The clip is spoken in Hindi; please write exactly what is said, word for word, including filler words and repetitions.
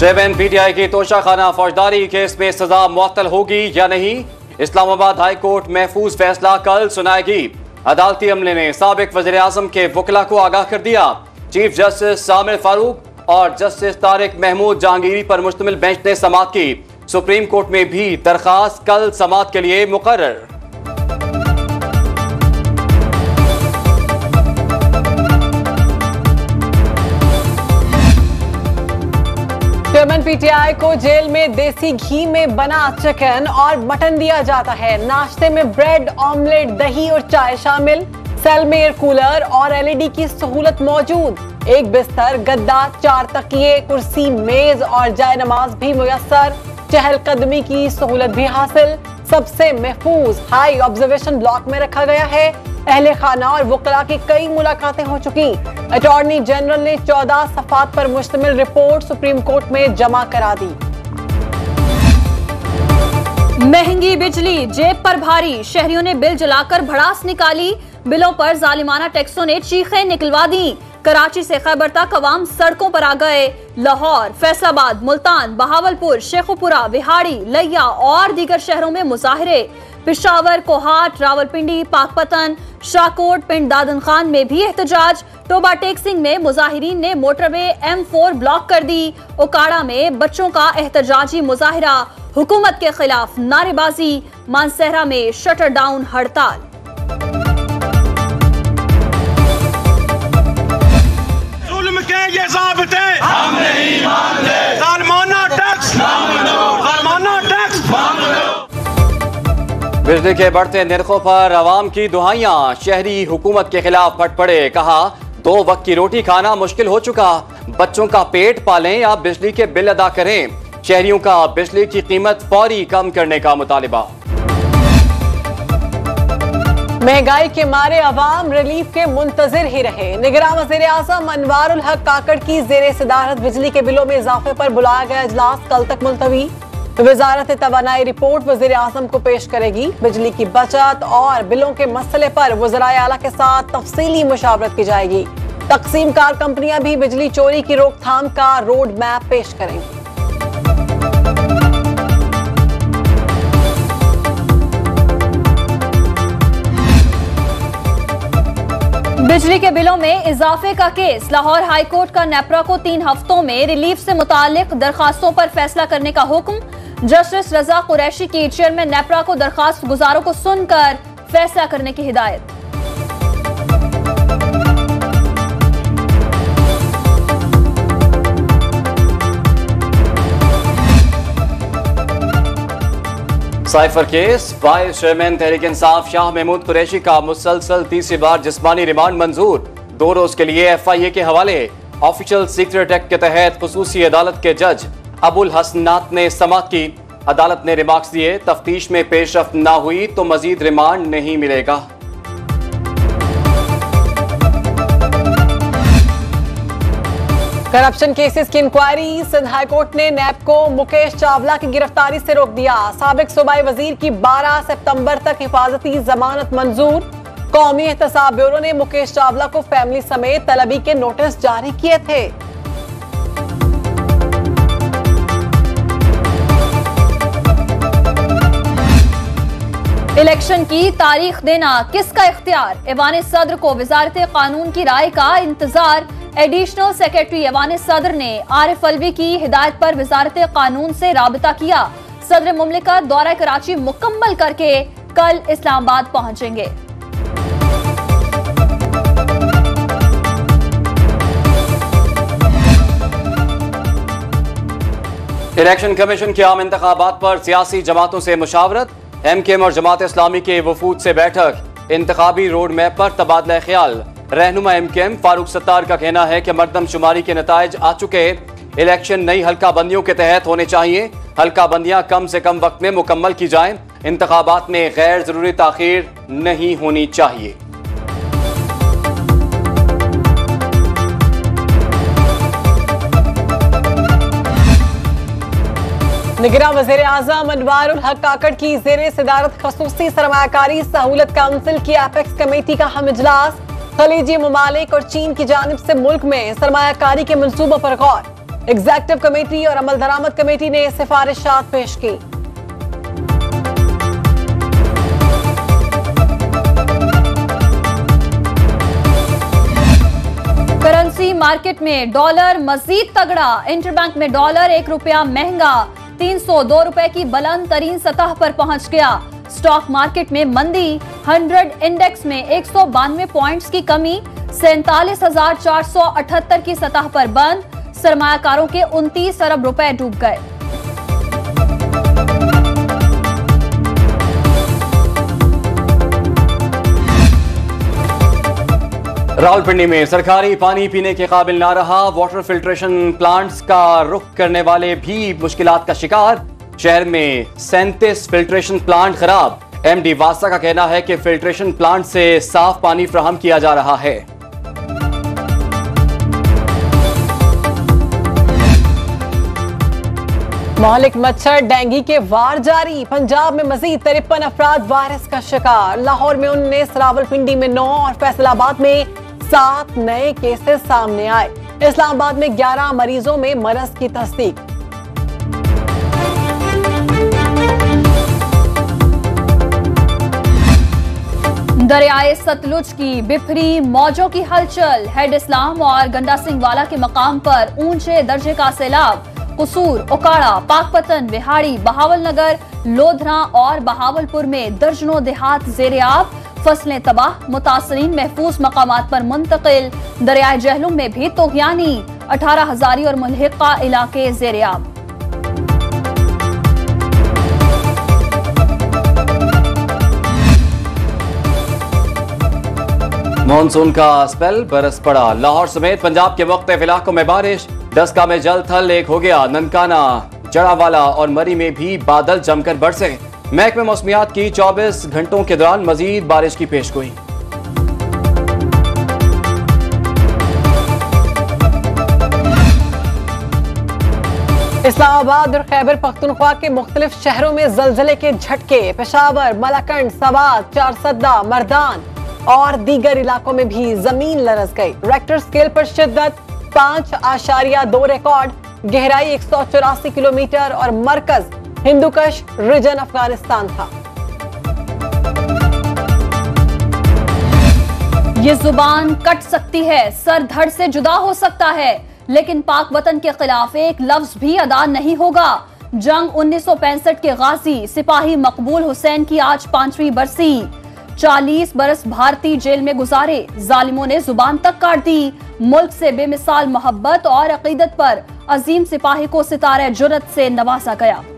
चेयरमैन पीटीआई की तोशाखाना फौजदारी केस में सजा मुअत्तल होगी या नहीं, इस्लामाबाद हाई कोर्ट महफूज फैसला कल सुनाएगी। अदालती अमले ने साबिक वज़ीर आज़म के वकला को आगाह कर दिया। चीफ जस्टिस सामिर फारूक और जस्टिस तारिक महमूद जहांगीरी पर मुश्तमिल बेंच ने समाअत की। सुप्रीम कोर्ट में भी दरखास्त कल समाअत के लिए मुकर्रर। चेयरमैन पीटीआई को जेल में देसी घी में बना चिकन और मटन दिया जाता है। नाश्ते में ब्रेड, ऑमलेट, दही और चाय शामिल। सेल में एयर कूलर और एलईडी की सहूलत मौजूद। एक बिस्तर, गद्दा, चार तकिए, कुर्सी, मेज और जाय नमाज भी मुयस्सर। चहलकदमी की सहूलत भी हासिल। सबसे महफूज हाई ऑब्जर्वेशन ब्लॉक में रखा गया है। अहले खाना और वकला की कई मुलाकातें हो चुकी। अटॉर्नी जनरल ने चौदह सफात पर मुश्तमिल रिपोर्ट सुप्रीम कोर्ट में जमा करा दी। महंगी बिजली जेब पर भारी, शहरियों ने बिल जलाकर भड़ास निकाली। बिलों पर जालिमाना टैक्सों ने चीखें निकलवा दी। कराची से खैबर तक अवाम सड़कों पर आ गए। लाहौर, फैसलाबाद, मुल्तान, बहावलपुर, शेखुपुरा, विहाड़ी, लिया और दीगर शहरों में मुजाहिरे। पिशावर, कोहाट, रावलपिंडी, पाकपतन, शाकोट, पिंड दादन खान में भी एहतजाज। टोबा टेक्सिंग में मुजाहिरीन ने मोटरवे एम फोर ब्लॉक कर दी। ओकाड़ा में बच्चों का एहतजाजी मुजाहिरा। हुकूमत के खिलाफ नारेबाजी। मानसहरा में शटर डाउन हड़ताल। जुल्म के ये ज़ाबिते हम नहीं मानते। ज़ालिमाना टैक्स ज़ालिमाना टैक्स बिजली के बढ़ते निर्खों पर आवाम की दुहाइयां। शहरी हुकूमत के खिलाफ फट पड़े। कहा दो वक्त की रोटी खाना मुश्किल हो चुका, बच्चों का पेट पालें या बिजली के बिल अदा करें। शहरियों का बिजली की कीमत फौरी कम करने का मुतालिबा। महंगाई के मारे अवाम रिलीफ के मुंतजिर ही रहे। निगरान वज़ीर आज़म अनवारुल हक काकड़ की ज़ेरे सदारत बिजली के बिलों में इजाफे पर बुलाया गया इजलास कल तक मुलतवी। वजारत तवानाई रिपोर्ट वज़ीर आज़म को पेश करेगी। बिजली की बचत और बिलों के मसले पर वज़राए आला के साथ तफसीली मुशावरत की जाएगी। तकसीम कार कंपनियां भी बिजली चोरी की रोकथाम का रोड मैप पेश करेंगी। बिजली के बिलों में इजाफे का केस। लाहौर हाई कोर्ट का नेपरा को तीन हफ्तों में रिलीफ से मुतालिक दरखास्तों पर फैसला करने का हुक्म। जस्टिस रजा कुरैशी की चेयरमैन नेपरा को दरखास्त गुजारों को सुनकर फैसला करने की हिदायत। Cipher case. Vice chairman Tehreek Insaf Shah Mahmood Qureshi का मुसलसल तीसरी बार जिस्मानी रिमांड मंजूर। दो रोज के लिए एफ आई ए के हवाले। ऑफिशियल सीक्रेट एक्ट के तहत खुसूसी अदालत के जज अबुल हसनात ने समाअत की। अदालत ने रिमार्क्स दिए, तफ्तीश में पेशरफ्त न हुई तो मजीद रिमांड नहीं मिलेगा। करप्शन केसेस की इंक्वायरी। सिंध हाई कोर्ट ने नैब को मुकेश चावला की गिरफ्तारी से रोक दिया। साबिक सूबाई वजीर की बारह सितंबर तक हिफाजती जमानत मंजूर। कौमी एहतसाब ब्यूरो ने मुकेश चावला को फैमिली समेत तलबी के नोटिस जारी किए थे। इलेक्शन की तारीख देना किसका इख्तियार। ऐवान सदर को वजारत कानून की राय का इंतजार। एडिशनल सेक्रेटरी ऐवान सदर ने आरिफ अलवी की हिदायत पर वजारत कानून से राबता किया। सदर मुमलिकत दौरा कराची मुकम्मल करके कल इस्लामाबाद पहुंचेंगे। इलेक्शन कमीशन के आम इंतखाबात पर सियासी जमातों से मुशावरत। एम के एम और जमात इस्लामी के वफूद से बैठक। इंतखाबी रोड मैप पर तबादला ख्याल। रहनुमा एम के एम फारूक सत्तार का कहना है कि मरदम शुमारी के नताइज आ चुके। इलेक्शन नई हल्का बंदियों के तहत होने चाहिए। हल्का बंदियां कम से कम वक्त में मुकम्मल की जाएं। इंतखाबात में गैर जरूरी ताखीर नहीं होनी चाहिए। निगरान वज़ीर आज़म अनवारुल हक काकड़ की ज़ेरे सदारत खसूसी सरमायाकारी सहूलत काउंसिल की एपेक्स कमेटी का हम इजलास। खलीजी ममालिक और चीन की जानिब से मुल्क में सरमायाकारी के मंसूबों पर गौर। एग्जीक्यूटिव कमेटी और अमल दरामद कमेटी ने सिफारिशात पेश की। करेंसी मार्केट में डॉलर मजीद तगड़ा, इंटरबैंक में डॉलर एक रुपया महंगा तीन सौ दो रुपए की बुलंद तरीन सतह पर पहुंच गया। स्टॉक मार्केट में मंदी, हंड्रेड इंडेक्स में एक सौ बानवे पॉइंट्स की कमी, सैंतालीस हजार चार सौ अठहत्तर की सतह पर बंद। सरमायाकारों के उनतीस अरब रुपए डूब गए। रावलपिंडी में सरकारी पानी पीने के काबिल ना रहा, वाटर फिल्ट्रेशन प्लांट्स का रुख करने वाले भी मुश्किलात का शिकार। शहर में सैंतीस फिल्ट्रेशन प्लांट खराब। एमडी वासा का कहना है कि फिल्ट्रेशन प्लांट से साफ पानी फ्राहम किया जा रहा है। मौलिक मच्छर डेंगू के वार जारी, पंजाब में मजीद तिरपन अफराद वायरस का शिकार। लाहौर में उन्नीस, रावलपिंडी में नौ और फैसलाबाद में सात नए केसेस सामने आए। इस्लामाबाद में ग्यारह मरीजों में मरज की तस्दीक। दरियाए सतलुज की बिफरी मौजों की हलचल। हेड इस्लाम और गंडा सिंह वाला के मकाम पर ऊंचे दर्जे का सैलाब। कसूर, ओकाड़ा, पाकपतन, बिहाड़ी, बहावल नगर, लोधरा और बहावलपुर में दर्जनों देहात ज़ेरे-आब। फसलें तबाह, मुतासरीन महफूज मकामात पर मुंतकिल। दरियाए जहलुम में भी तोगयानी, अठारह हजारी और मुल्हिका इलाके ज़ेरे-आब। मानसून का स्पेल बरस पड़ा। लाहौर समेत पंजाब के मुख्तलिफ इलाकों में बारिश। डस्का में जल थल एक हो गया। ननकाना, जड़ावाला और मरी में भी बादल जमकर बरसे। महकमे मौसमियात की चौबीस घंटों के दौरान मजीद बारिश की पेशगोई। इस्लामाबाद और खैबर पख्तूनख्वा के मुख्तलिफ शहरों में जलजले के झटके। पेशावर, मलाकंड, सवात, चारसद्दा, मर्दान और दीगर इलाकों में भी जमीन लरस गई। रेक्टर स्केल पर शिद्दत पांच आशारिया दो रिकॉर्ड। गहराई एक सौ चौरासी किलोमीटर और मरकज हिंदुकश रीजन अफगानिस्तान था। ये जुबान कट सकती है, सर धड़ से जुदा हो सकता है, लेकिन पाक वतन के खिलाफ एक लफ्ज भी अदा नहीं होगा। जंग उन्नीस सौ पैंसठ के गाजी सिपाही मकबूल हुसैन की आज पांचवी बरसी। चालीस बरस भारतीय जेल में गुजारे, जालिमों ने जुबान तक काट दी। मुल्क से बेमिसाल मोहब्बत और अकीदत पर अजीम सिपाही को सितारे जुर्रत से नवाजा गया।